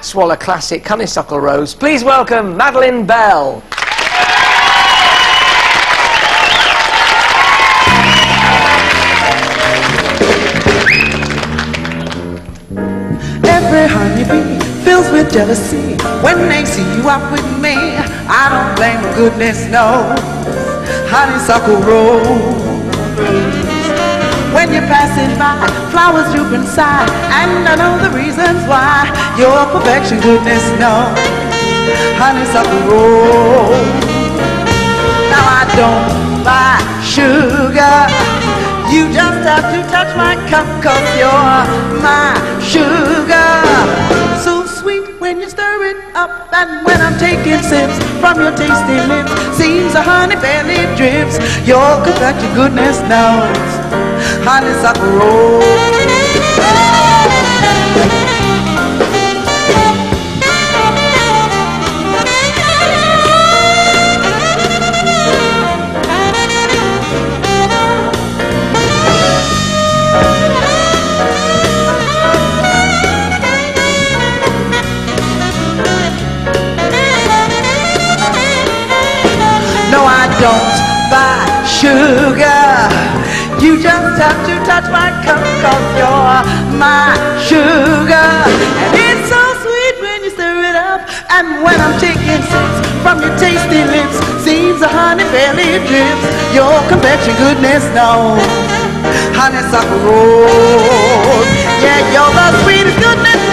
Swallow classic Honeysuckle Rose. Please welcome Madeline Bell. Every honeybee fills with jealousy when they see you out with me. I don't blame them, goodness knows. Honeysuckle rose. When you're passing by, flowers droop inside, and I know the reasons why. Your perfection, goodness knows. Honeysuckle rose. Now I don't buy sugar. You just have to touch my cup, 'cause you're my sugar. So sweet when you stir it up, and when I'm taking sips from your tasty lips, seems the honey barely drips. Your perfection, goodness knows. Honeysuckle rose. No, I don't buy sugar. You just have to touch my cup, 'cause you're my sugar. And it's so sweet when you stir it up, and when I'm taking sips from your tasty lips, seems the honey barely drips. Your confection, goodness knows. Honeysuckle rose. Yeah, you're the sweetest, goodness